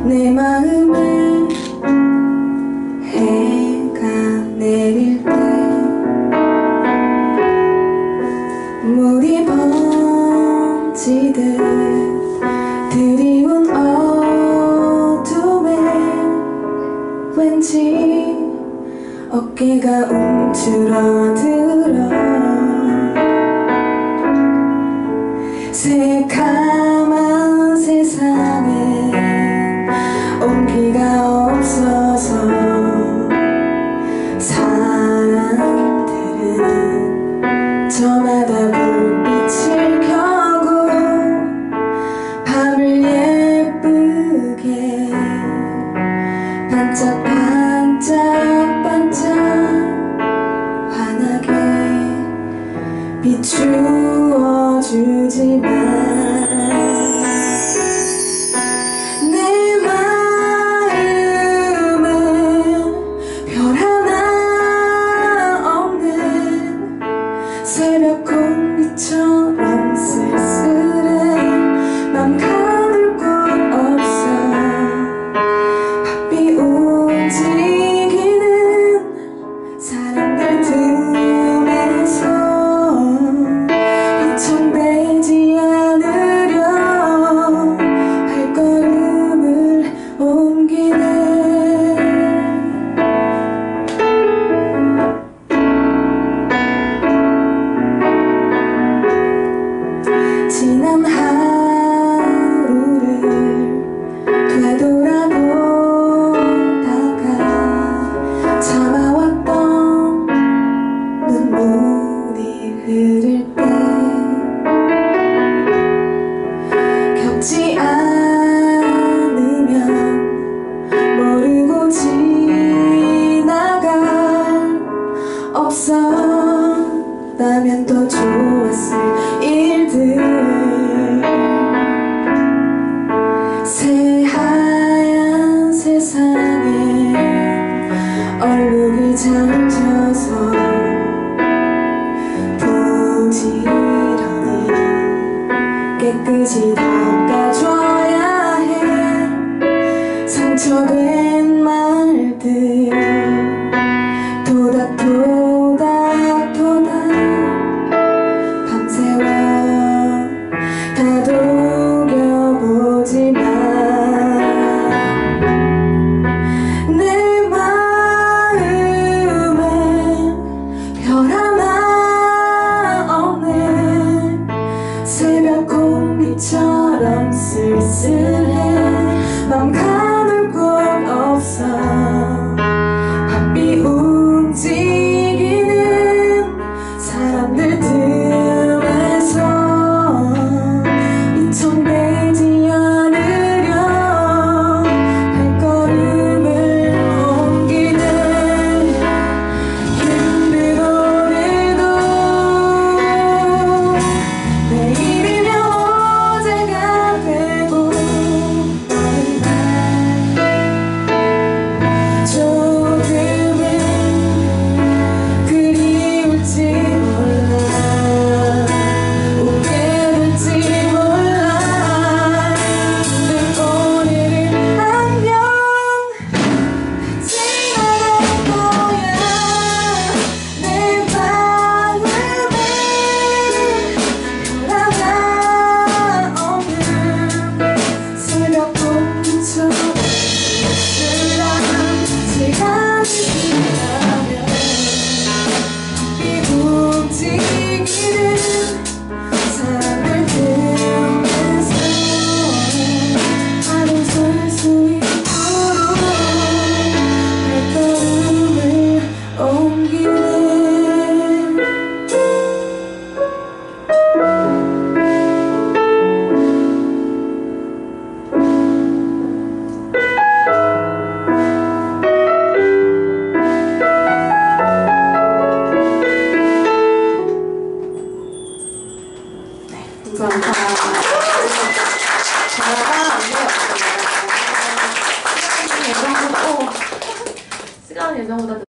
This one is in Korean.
내 마음에 해가 내릴 때 물이 번지듯 드리운 어둠에 왠지 어깨가 움츠러들어 새카만 세상에 온기가 없어서 사람들은 저마다 불빛을 켜고 밤을 예쁘게 반짝반짝 환하게 비추어 주지만 내 마음엔 별 하나 없는 새벽 공기처럼 쓸쓸해 맘 가둘 곳 없어 바삐 움직이는 사람들 틈에서 비청되지 않으려 발걸음을 옮기네. 지난 하루를 되돌아보다가 참아왔던 눈물이 흐를 때 겪지 않으면 모르고 지나갈 없었다면 더 좋았을 일들 새하얀 세상에 얼룩이 잠겨서 부지런히 깨끗이 닦아줘야 해. 상처된 말들 토닥토닥 밤새워 다독여보지만 내 마음엔 별 하나 없네. 새벽 공기처럼 쓸쓸해 맘 가둘 곳 없어 바삐 움직이는 사람들 틈에서 비청되지 않으려 발걸음을 옮기네. 힘든 오늘도 내일이면 어제가 되고 조금은 그리울지 몰라 웃게 될지 몰라. 늘 오늘은 안녕 지나갈 거야. 내 마음엔 별 하나 없는 새벽 공기처럼 쓸쓸한 시간이 지나면 이 움직이는 사람들 틈에서 하루 설 수 있도록 발걸음을 옮기네. 감사합니다. 시간 예정보다